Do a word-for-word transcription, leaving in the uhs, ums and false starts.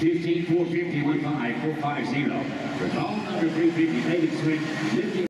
fifteen four fifty, one five four five zero. For call number three fifty, David Swing, lifting.